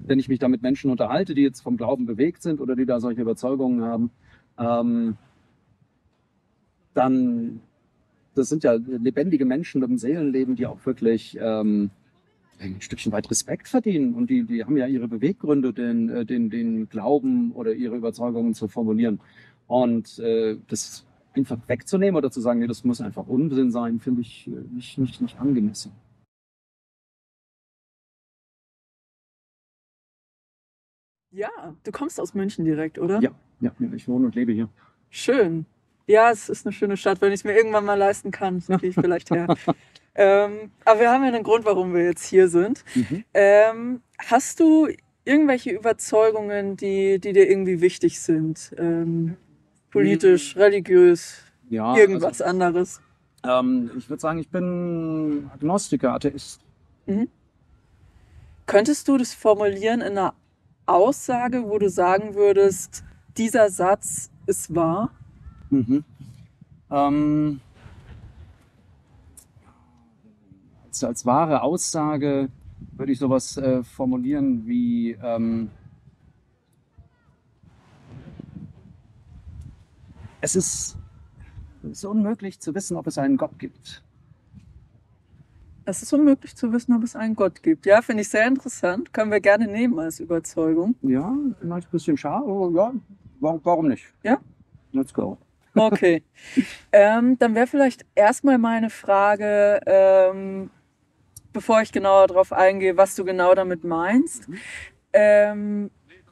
wenn ich mich da mit Menschen unterhalte, die jetzt vom Glauben bewegt sind oder die da solche Überzeugungen haben, dann, das sind ja lebendige Menschen mit einem Seelenleben, die auch wirklich ein Stückchen weit Respekt verdienen. Und die haben ja ihre Beweggründe, den Glauben oder ihre Überzeugungen zu formulieren. Und das einfach wegzunehmen oder zu sagen, nee, das muss einfach Unsinn sein, finde ich nicht angemessen. Ja, du kommst aus München direkt, oder? Ja, ja, ich wohne und lebe hier. Schön. Ja, es ist eine schöne Stadt. Wenn ich es mir irgendwann mal leisten kann, Ja. gehe ich vielleicht her. Aber wir haben ja einen Grund, warum wir jetzt hier sind. Mhm. Hast du irgendwelche Überzeugungen, die dir irgendwie wichtig sind? Politisch, religiös, Ja, also irgendwas anderes? ich würde sagen, ich bin Agnostiker, Atheist. Mhm. Könntest du das formulieren in einer Aussage, wo du sagen würdest, dieser Satz ist wahr? Mhm. Ähm, als wahre Aussage würde ich sowas formulieren wie, es ist unmöglich zu wissen, ob es einen Gott gibt. Es ist unmöglich zu wissen, ob es einen Gott gibt. Ja, finde ich sehr interessant. Können wir gerne nehmen als Überzeugung. Ja, vielleicht ein bisschen schade, aber ja, warum nicht? Ja? Let's go. Okay. Dann wäre vielleicht erstmal meine Frage, bevor ich genauer darauf eingehe, was du genau damit meinst. Ähm,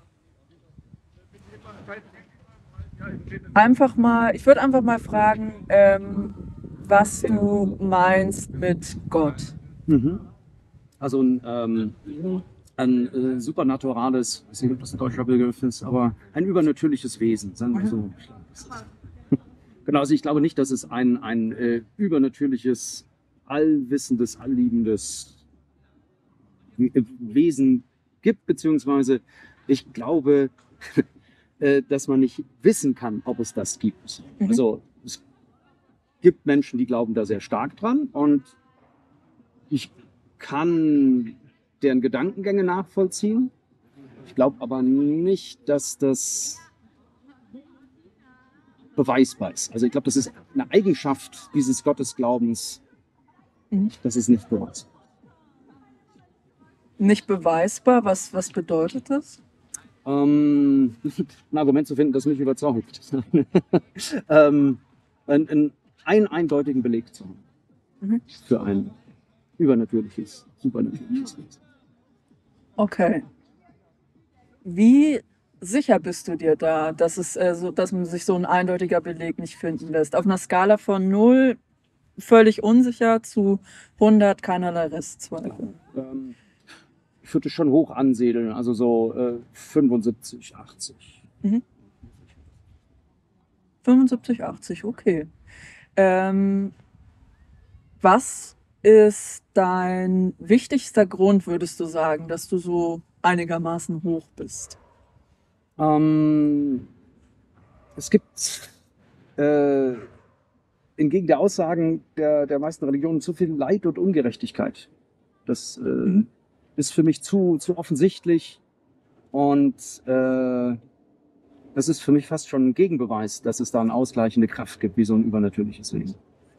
ich würde einfach mal fragen, was du meinst mit Gott. Mhm. Also ein supernaturales, ich weiß nicht, ob das ein deutscher Begriff ist, aber ein übernatürliches Wesen, sagen wir so. Genau, also ich glaube nicht, dass es ein übernatürliches, allwissendes, allliebendes Wesen gibt, beziehungsweise ich glaube, dass man nicht wissen kann, ob es das gibt. Mhm. Also es gibt Menschen, die glauben da sehr stark dran und ich kann deren Gedankengänge nachvollziehen. Ich glaube aber nicht, dass das beweisbar ist. Also ich glaube, das ist eine Eigenschaft dieses Gottesglaubens, Mhm. das ist nicht beweisbar. Nicht beweisbar, was bedeutet das? Ein Argument zu finden, das mich überzeugt. ähm, einen eindeutigen Beleg zu haben Mhm. für ein übernatürliches, supernatürliches Wesen. Okay. Wie sicher bist du dir da, dass man sich so ein eindeutiger Beleg nicht finden lässt? Auf einer Skala von 0 völlig unsicher zu 100 keinerlei Restzweifel. Ich würde es schon hoch ansiedeln, also so 75, 80. Mhm. 75, 80, okay. Ähm, Was ist dein wichtigster Grund, würdest du sagen, dass du so einigermaßen hoch bist? Ähm, Es gibt äh, entgegen der Aussagen der meisten Religionen zu viel Leid und Ungerechtigkeit. Das Mhm. ist für mich zu offensichtlich und das ist für mich fast schon ein Gegenbeweis, dass es da eine ausgleichende Kraft gibt, wie so ein übernatürliches Wesen.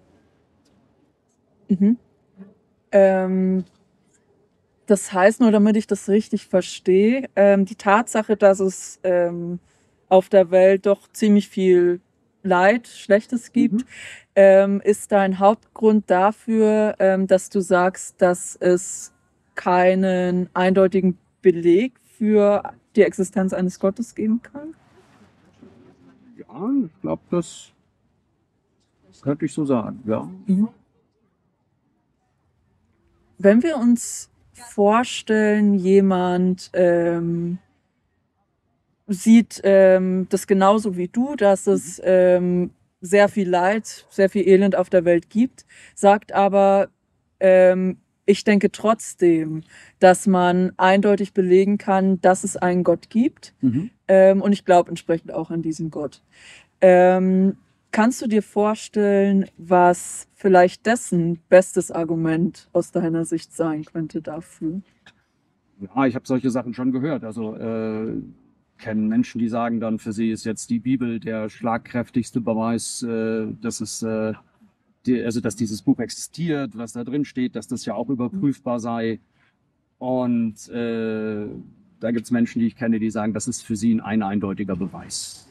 Mhm. Ähm, Das heißt, nur damit ich das richtig verstehe, die Tatsache, dass es auf der Welt doch ziemlich viel Leid, Schlechtes gibt, Mhm. ist dein Hauptgrund dafür, dass du sagst, dass es keinen eindeutigen Beleg für die Existenz eines Gottes geben kann? Ja, ich glaube, das könnte ich so sagen, ja. Mhm. Wenn wir uns vorstellen, jemand sieht das genauso wie du, dass Mhm. es sehr viel Leid, sehr viel Elend auf der Welt gibt, sagt aber, ich denke trotzdem, dass man eindeutig belegen kann, dass es einen Gott gibt. Mhm. Und ich glaube entsprechend auch an diesen Gott. Ähm, Kannst du dir vorstellen, was vielleicht dessen bestes Argument aus deiner Sicht sein könnte dafür? Ja, ich habe solche Sachen schon gehört. Also kennen Menschen, die sagen dann, für sie ist jetzt die Bibel der schlagkräftigste Beweis, also dass dieses Buch existiert, was da drin steht, dass das ja auch überprüfbar sei. Und da gibt es Menschen, die ich kenne, die sagen, das ist für sie ein eindeutiger Beweis.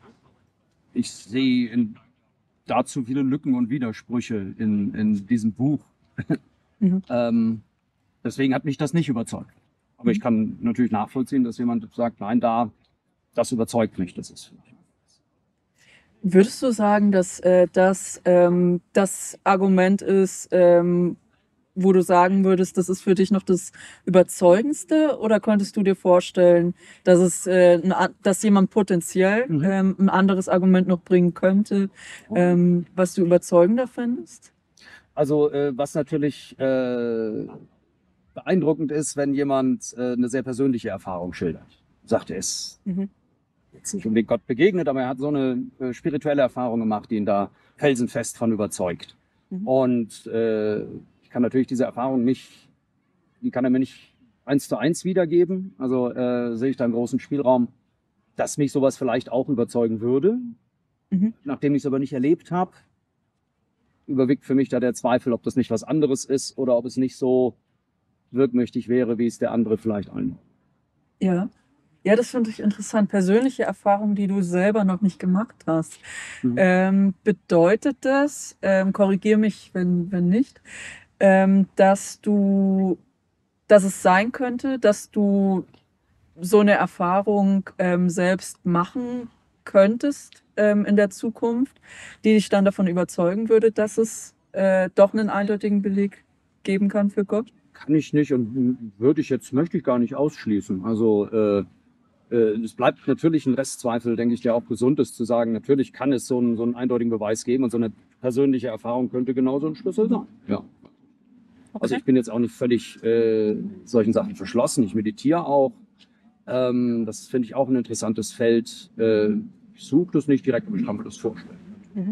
Ich sehe dazu viele Lücken und Widersprüche in diesem Buch. Mhm. Deswegen hat mich das nicht überzeugt. Aber ich kann natürlich nachvollziehen, dass jemand sagt, nein, das überzeugt mich. Das ist. Würdest du sagen, dass das Argument ist, wo du sagen würdest, das ist für dich noch das Überzeugendste? Oder könntest du dir vorstellen, dass dass jemand potenziell ein anderes Argument noch bringen könnte, was du überzeugender findest? Also was natürlich beeindruckend ist, wenn jemand eine sehr persönliche Erfahrung schildert. Sagt, er ist Mhm. jetzt nicht unbedingt Gott begegnet, aber er hat so eine spirituelle Erfahrung gemacht, die ihn da felsenfest von überzeugt. Mhm. Und ich kann natürlich diese Erfahrung nicht, die kann er mir nicht 1:1 wiedergeben. Also sehe ich da einen großen Spielraum, dass mich sowas vielleicht auch überzeugen würde. Mhm. Nachdem ich es aber nicht erlebt habe, überwiegt für mich da der Zweifel, ob das nicht was anderes ist oder ob es nicht so wirkmächtig wäre, wie es der andere vielleicht ein. Ja. Ja, das finde ich interessant. Persönliche Erfahrungen, die du selber noch nicht gemacht hast. Bedeutet das, korrigiere mich, wenn nicht, dass dass es sein könnte, dass du so eine Erfahrung selbst machen könntest in der Zukunft, die dich dann davon überzeugen würde, dass es doch einen eindeutigen Beleg geben kann für Gott? Kann ich nicht und möchte ich gar nicht ausschließen. Also es bleibt natürlich ein Restzweifel, denke ich, der auch gesund ist, zu sagen, natürlich kann es so einen eindeutigen Beweis geben und so eine persönliche Erfahrung könnte genauso ein Schlüssel sein. Ja. Also Okay. ich bin jetzt auch nicht völlig solchen Sachen verschlossen. Ich meditiere auch. Das finde ich auch ein interessantes Feld. Ich suche das nicht direkt, aber ich kann mir das vorstellen. Mhm.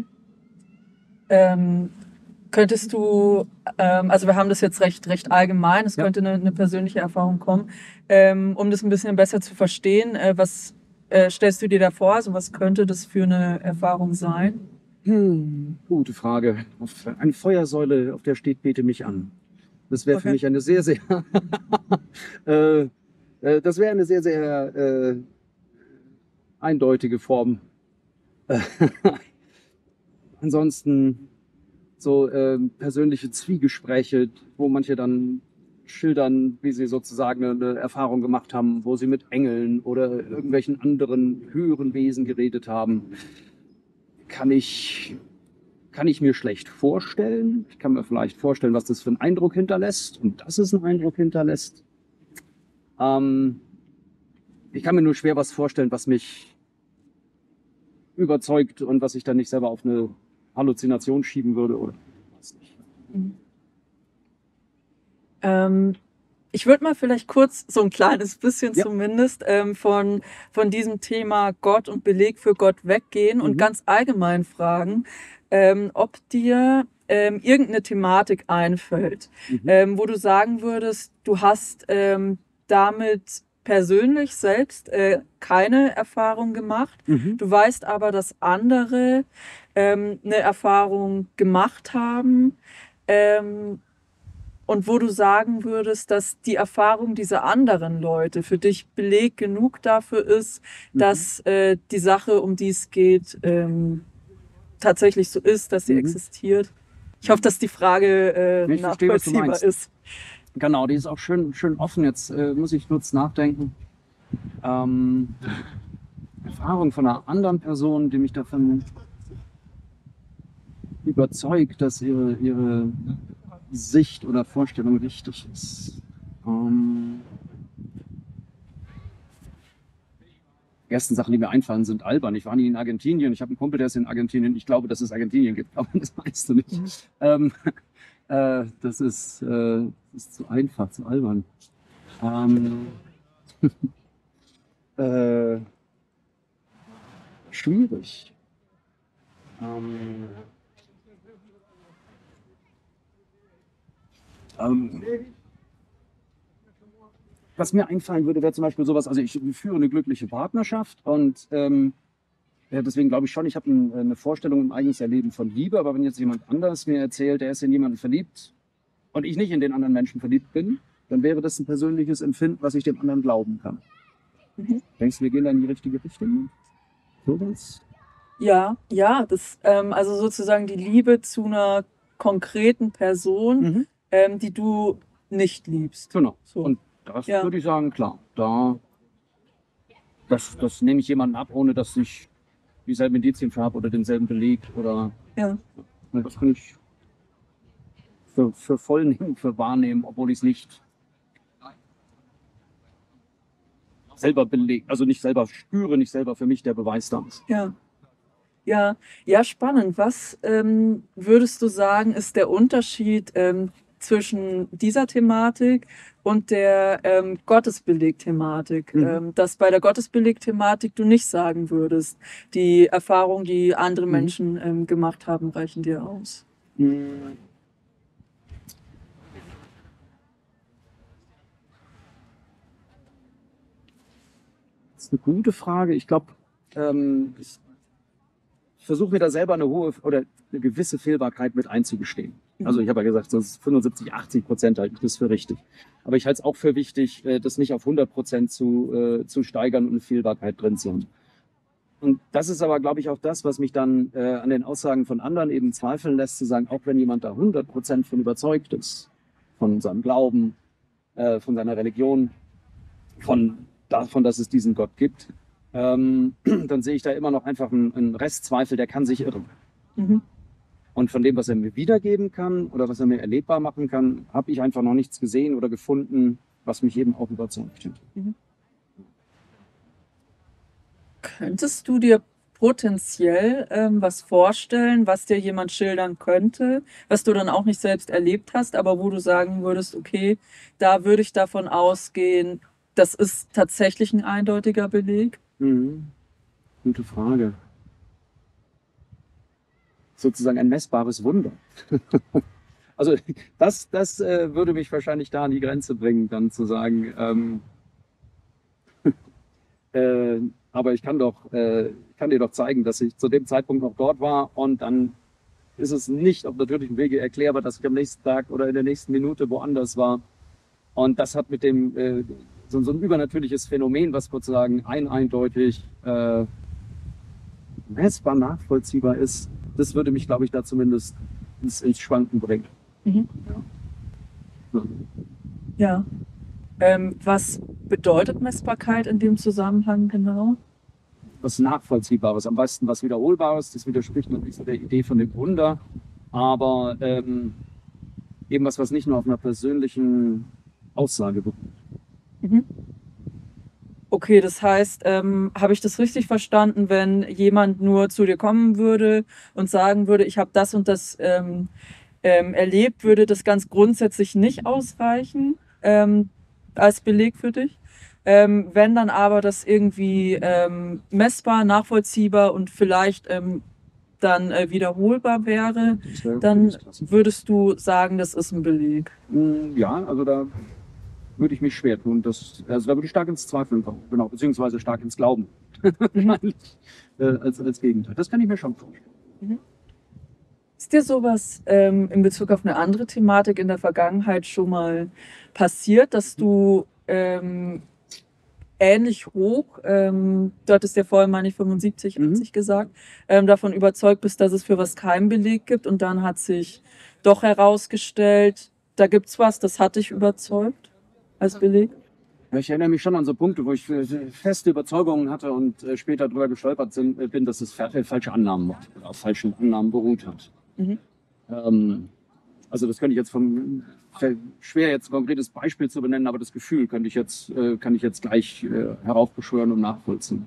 Könntest du, also wir haben das jetzt recht allgemein, es Ja. könnte eine persönliche Erfahrung kommen, um das ein bisschen besser zu verstehen, was stellst du dir da vor? Also was könnte das für eine Erfahrung sein? Gute Frage. Eine Feuersäule, auf der steht, bete mich an. Das wäre für Okay. mich eine sehr, sehr, das wäre eine sehr, sehr eindeutige Form. Ansonsten so persönliche Zwiegespräche, wo manche dann schildern, wie sie sozusagen eine Erfahrung gemacht haben, wo sie mit Engeln oder irgendwelchen anderen höheren Wesen geredet haben, kann ich, kann ich mir schlecht vorstellen. Ich kann mir vielleicht vorstellen, was das für einen Eindruck hinterlässt und dass es einen Eindruck hinterlässt. Ähm, ich kann mir nur schwer was vorstellen, was mich überzeugt und was ich dann nicht selber auf eine Halluzination schieben würde oder weiß nicht. Ähm, Ich würde mal vielleicht kurz so ein kleines bisschen Ja. zumindest von diesem Thema Gott und Beleg für Gott weggehen und ganz allgemein fragen, ob dir irgendeine Thematik einfällt, wo du sagen würdest, du hast damit persönlich selbst keine Erfahrung gemacht. Du weißt aber, dass andere eine Erfahrung gemacht haben. Ähm, und wo du sagen würdest, dass die Erfahrung dieser anderen Leute für dich Beleg genug dafür ist, dass die Sache, um die es geht, tatsächlich so ist, dass sie existiert. Ich hoffe, dass die Frage Ich verstehe, was du nachvollziehbar meinst. ist. Genau, die ist auch schön offen. Jetzt muss ich kurz nachdenken. Ähm, Erfahrung von einer anderen Person, die mich davon überzeugt, dass ihre Sicht oder Vorstellung richtig ist. Die ersten Sachen, die mir einfallen, sind albern. Ich war nie in Argentinien. Ich habe einen Kumpel, der ist in Argentinien. Ich glaube, dass es Argentinien gibt, aber das weißt du nicht. Das ist zu einfach, zu albern. Ähm, äh, schwierig. Ähm, ähm, was mir einfallen würde, wäre zum Beispiel sowas, also ich führe eine glückliche Partnerschaft und ja, deswegen glaube ich schon, ich habe eine Vorstellung im eigenes Erleben von Liebe, aber wenn jetzt jemand anders mir erzählt, er ist in jemanden verliebt und ich nicht in den anderen Menschen verliebt bin, dann wäre das ein persönliches Empfinden, was ich dem anderen glauben kann. Mhm. Denkst du, wir gehen da in die richtige Richtung? Sowas? Ja, ja, also sozusagen die Liebe zu einer konkreten Person, Mhm. die du nicht liebst. Genau. So. Und das Ja. würde ich sagen, klar, das nehme ich jemandem ab, ohne dass ich dieselben Indizien für habe oder denselben Beleg oder Ja. das kann ich für voll nehmen, für wahrnehmen, obwohl ich es nicht selber belege, also nicht selber spüre, nicht selber für mich der Beweis da ist. Ja. Ja, ja, spannend. Was würdest du sagen, ist der Unterschied zwischen dieser Thematik und der Gottesbeleg-Thematik? Mhm. Dass bei der Gottesbeleg-Thematik du nicht sagen würdest, die Erfahrungen, die andere Mhm. Menschen gemacht haben, reichen dir aus. Mhm. Das ist eine gute Frage. Ich glaube, ich versuche mir da selber eine hohe oder eine gewisse Fehlbarkeit mit einzugestehen. Also ich habe ja gesagt, so 75-80% halte ich das für richtig. Aber ich halte es auch für wichtig, das nicht auf 100% zu steigern und eine Fehlbarkeit drin zu haben. Und das ist aber, glaube ich, auch das, was mich dann an den Aussagen von anderen eben zweifeln lässt, zu sagen, auch wenn jemand da 100% von überzeugt ist, von seinem Glauben, von seiner Religion, davon, dass es diesen Gott gibt, dann sehe ich da immer noch einfach einen Restzweifel, der kann sich irren. Mhm. Und von dem, was er mir wiedergeben kann oder was er mir erlebbar machen kann, habe ich einfach noch nichts gesehen oder gefunden, was mich eben auch überzeugt hat. Könntest du dir potenziell was vorstellen, was dir jemand schildern könnte, was du dann auch nicht selbst erlebt hast, aber wo du sagen würdest, okay, da würde ich davon ausgehen, das ist tatsächlich ein eindeutiger Beleg? Mhm. Gute Frage. Sozusagen ein messbares Wunder. Also das würde mich wahrscheinlich da an die Grenze bringen, dann zu sagen, aber ich kann dir doch zeigen, dass ich zu dem Zeitpunkt noch dort war und dann ist es nicht auf natürlichem Wege erklärbar, dass ich am nächsten Tag oder in der nächsten Minute woanders war. Und das hat mit dem so ein übernatürliches Phänomen, was sozusagen eindeutig messbar nachvollziehbar ist, das würde mich, glaube ich, da zumindest ins Schwanken bringen. Mhm. Ja. Ja. Was bedeutet Messbarkeit in dem Zusammenhang genau? Was Nachvollziehbares, am besten was Wiederholbares, das widerspricht natürlich so der Idee von dem Wunder, aber eben was nicht nur auf einer persönlichen Aussage beruht. Mhm. Okay, das heißt, habe ich das richtig verstanden, wenn jemand nur zu dir kommen würde und sagen würde, ich habe das und das erlebt, würde das ganz grundsätzlich nicht ausreichen als Beleg für dich? Wenn dann aber das irgendwie messbar, nachvollziehbar und vielleicht dann wiederholbar wäre, Das wäre dann das klasse. würdest du sagen, das ist ein Beleg. Ja, also da würde ich mich schwer tun. Also da würde ich stark ins Zweifeln kommen, genau, beziehungsweise stark ins Glauben. Wahrscheinlich als Gegenteil. Das kann ich mir schon vorstellen. Mhm. Ist dir sowas in Bezug auf eine andere Thematik in der Vergangenheit schon mal passiert, dass du ähnlich hoch, du hattest ja vorhin, meine ich, 75, 80 gesagt, davon überzeugt bist, dass es für was keinen Beleg gibt und dann hat sich doch herausgestellt, da gibt's was, das hat dich überzeugt als Beleg? Ja, ich erinnere mich schon an so Punkte, wo ich feste Überzeugungen hatte und später darüber gestolpert bin, dass es falsche Annahmen war, oder auf falschen Annahmen beruht hat. Mhm. Also das könnte ich jetzt schwer jetzt ein konkretes Beispiel zu benennen, aber das Gefühl kann ich jetzt gleich heraufbeschwören und nachvollziehen.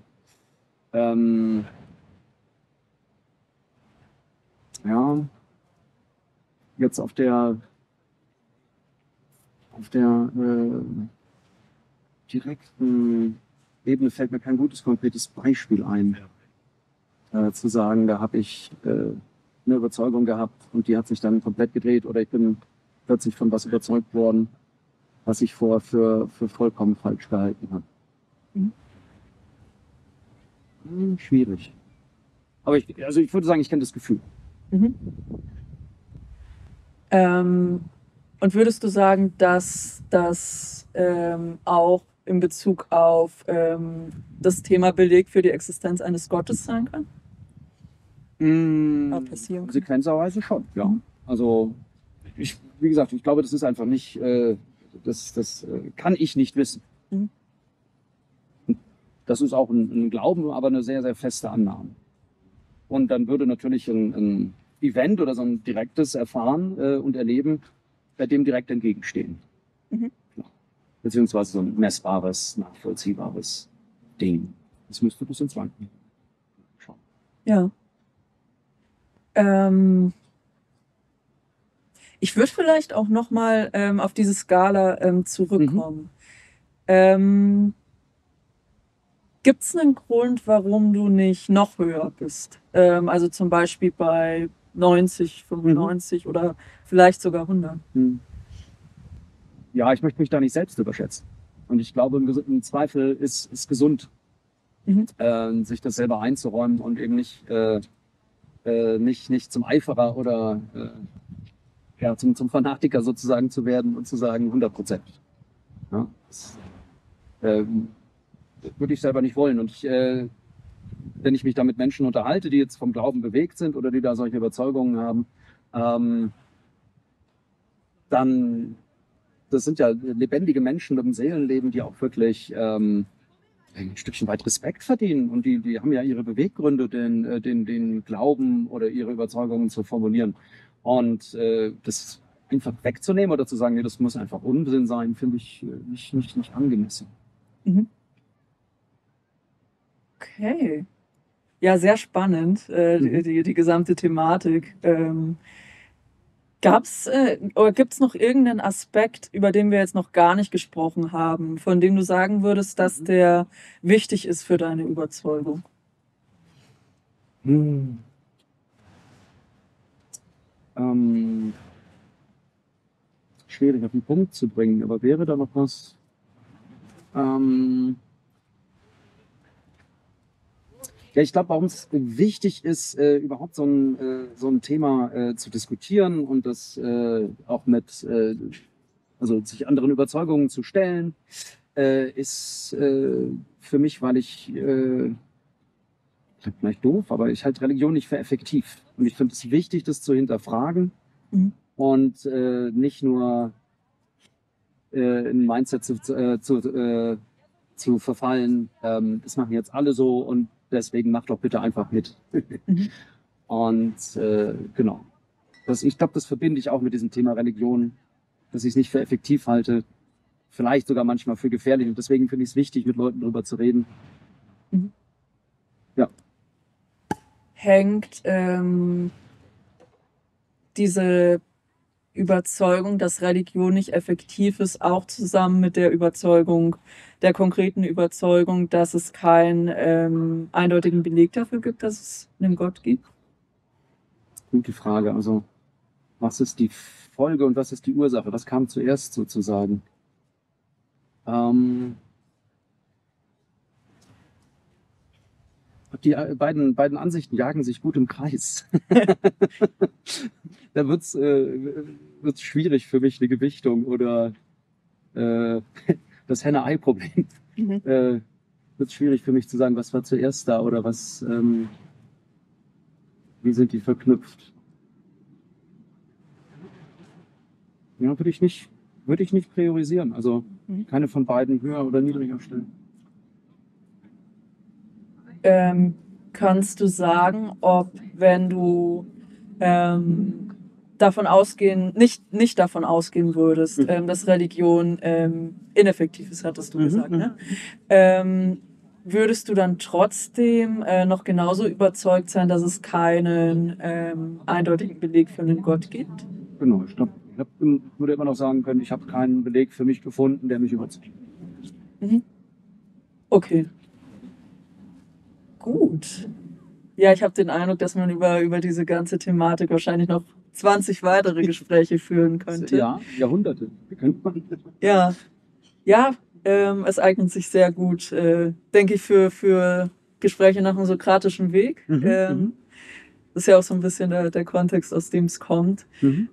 Ja, jetzt auf der direkten Ebene fällt mir kein gutes konkretes Beispiel ein, zu sagen, da habe ich eine Überzeugung gehabt und die hat sich dann komplett gedreht oder ich bin plötzlich von was überzeugt worden. was ich vorher für vollkommen falsch gehalten habe. Mhm. Schwierig. Aber ich würde sagen, ich kenne das Gefühl. Mhm. Und würdest du sagen, dass das auch in Bezug auf das Thema Beleg für die Existenz eines Gottes sein kann? Passieren kann? Konsequenterweise schon, ja. Mhm. Also, wie gesagt, ich glaube, das ist einfach nicht, das kann ich nicht wissen. Mhm. Das ist auch ein Glauben, aber eine sehr, sehr feste Annahme. Und dann würde natürlich ein Event oder so ein direktes Erfahren und Erleben dem direkt entgegenstehen. Mhm. Ja. Beziehungsweise so ein messbares, nachvollziehbares Ding. Das müsste bis ins Wanken schauen. Ja. Ich würde vielleicht auch noch mal auf diese Skala zurückkommen. Gibt es einen Grund, warum du nicht noch höher bist? Also zum Beispiel bei 90, 95 oder vielleicht sogar 100? Ja, ich möchte mich da nicht selbst überschätzen. Und ich glaube, im Zweifel ist gesund, Mhm. sich das selber einzuräumen und eben nicht zum Eiferer oder ja, zum Fanatiker sozusagen zu werden und zu sagen 100%. Ja, das würde ich selber nicht wollen. Und wenn ich mich da mit Menschen unterhalte, die jetzt vom Glauben bewegt sind oder die da solche Überzeugungen haben, dann, das sind ja lebendige Menschen mit einem Seelenleben, die auch wirklich ein Stückchen weit Respekt verdienen. Und die haben ja ihre Beweggründe, den Glauben oder ihre Überzeugungen zu formulieren. Und das einfach wegzunehmen oder zu sagen, nee, das muss einfach Unsinn sein, finde ich nicht angemessen. Mhm. Okay. Ja, sehr spannend, die gesamte Thematik. Oder gibt es noch irgendeinen Aspekt, über den wir jetzt noch gar nicht gesprochen haben, von dem du sagen würdest, dass der wichtig ist für deine Überzeugung? Schwierig auf den Punkt zu bringen, aber wäre da noch was? Ja, ich glaube, warum es wichtig ist, überhaupt so ein Thema zu diskutieren und das auch also sich anderen Überzeugungen zu stellen, ist für mich, weil vielleicht doof, aber ich halte Religion nicht für effektiv. Und ich finde es wichtig, das zu hinterfragen Mhm. und nicht nur in ein Mindset zu verfallen, das machen jetzt alle so und deswegen mach doch bitte einfach mit. Mhm. Und genau. Ich glaube, das verbinde ich auch mit diesem Thema Religion, dass ich es nicht für effektiv halte, vielleicht sogar manchmal für gefährlich. Und deswegen finde ich es wichtig, mit Leuten darüber zu reden. Mhm. Ja. Hängt diese Überzeugung, dass Religion nicht effektiv ist, auch zusammen mit der konkreten Überzeugung, dass es keinen eindeutigen Beleg dafür gibt, dass es einen Gott gibt? Gute Frage. Also, was ist die Folge und was ist die Ursache? Was kam zuerst sozusagen? Die beiden Ansichten jagen sich gut im Kreis. Da wird's schwierig für mich, eine Gewichtung oder äh, das Henne-Ei-Problem. Mhm. Wird schwierig für mich zu sagen, was war zuerst da oder wie sind die verknüpft? Ja, würde ich nicht priorisieren. Also keine von beiden höher oder niedriger stellen. Kannst du sagen, ob, wenn du nicht davon ausgehen würdest, dass Religion ineffektiv ist, hattest du gesagt, ne? Würdest du dann trotzdem noch genauso überzeugt sein, dass es keinen eindeutigen Beleg für einen Gott gibt? Genau, ich glaube, würde immer noch sagen können, ich habe keinen Beleg für mich gefunden, der mich überzeugt. Mhm. Okay. Gut. Ja, ich habe den Eindruck, dass man über diese ganze Thematik wahrscheinlich noch 20 weitere Gespräche führen könnte. Ja, Jahrhunderte. Könnte man. Ja, ja, es eignet sich sehr gut, denke ich, für Gespräche nach dem sokratischen Weg. Das ist ja auch so ein bisschen der Kontext, aus dem es kommt.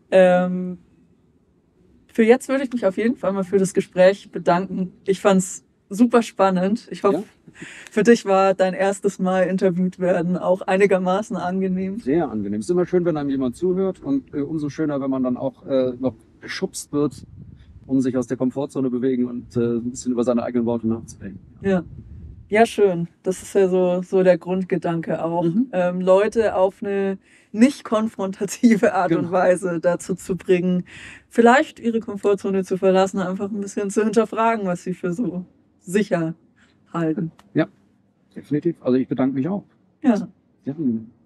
Für jetzt würde ich mich auf jeden Fall mal für das Gespräch bedanken. Ich fand es super spannend. Ich hoffe, für dich war dein erstes Mal interviewt werden auch einigermaßen angenehm. Sehr angenehm. Es ist immer schön, wenn einem jemand zuhört und umso schöner, wenn man dann auch noch geschubst wird, um sich aus der Komfortzone bewegen und ein bisschen über seine eigenen Worte nachzudenken. Ja. Ja, schön. Das ist ja so der Grundgedanke auch. Leute auf eine nicht konfrontative Art und Weise dazu zu bringen, vielleicht ihre Komfortzone zu verlassen, einfach ein bisschen zu hinterfragen, was sie für so sicher halten. Ja, definitiv. Also ich bedanke mich auch. Ja. Ja.